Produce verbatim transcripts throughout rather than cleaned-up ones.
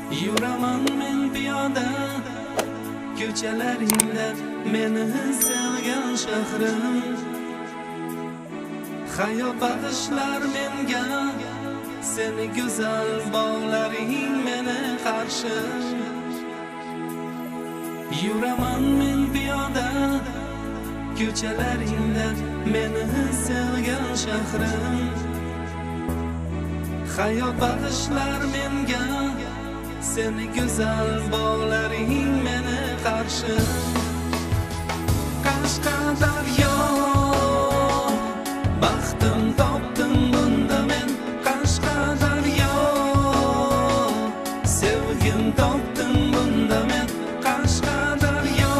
Yuraman men piyoda ko'chalaringda meni sevgan shahrim. Hayot bag'ishlar menga seni go'zal bog'laring meni qarshi. Yuraman men piyoda ko'chalaringda meni sevgan shahrim. Hayot bag'ishlar menga seni go'zal bog'laring meni qarshi. Qashqadaryo baxtim topdim bunda men. Qashqadaryo sevgim topdim bunda men. Qashqadaryo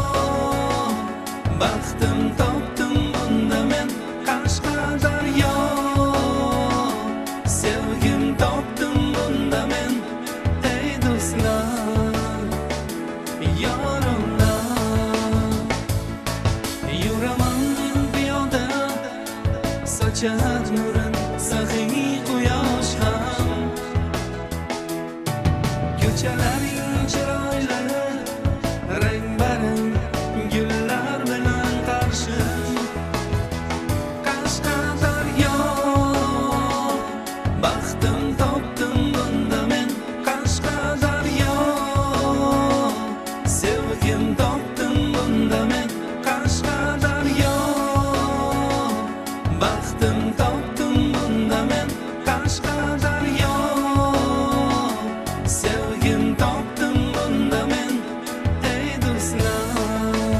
baxtim topdim bunda men. Qashqadaryo sevgim topdim bunda men. Ey do'stlar, yoronlar, yuraman men piyoda, sochar nurin saxiy quyosh ham. Ko'chalaring chiroyli, rang-barang gullar bilan qarshi. Qashqadaryo baxtim topdim bunda men. Qashqadaryo sevgim topdim bunda men. Qashqadaryo baxtim topdim bunda men. Qashqadaryo sevgim topdim bunda men. Ey do'stlar,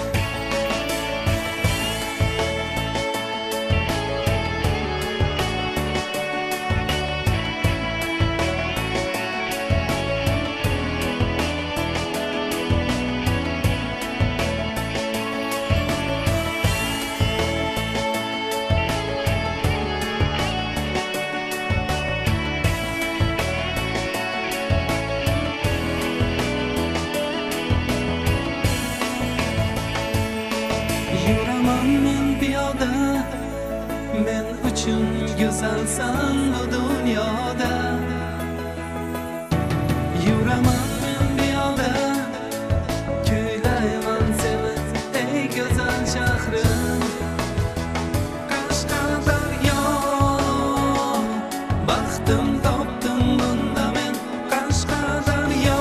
yuraman men piyoda, men uchun go'zalsan bu dunyoda. Yuraman men piyoda, kuylayman seni ey go'zal shahrim. Qashqadaryo baxtim topdim bunda men. Qashqadaryo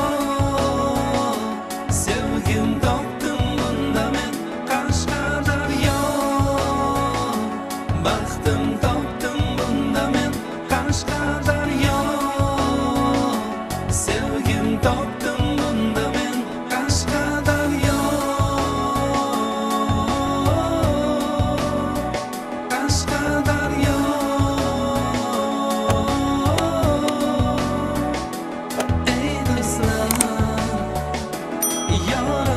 sevgim topdim bunda men. Qashqadaryo baxtim topdim bunda men. Qashqadaryo sevgim topdim bunda men. Qashqadaryo, Qashqadaryo, ey do'stlar, yoronlar.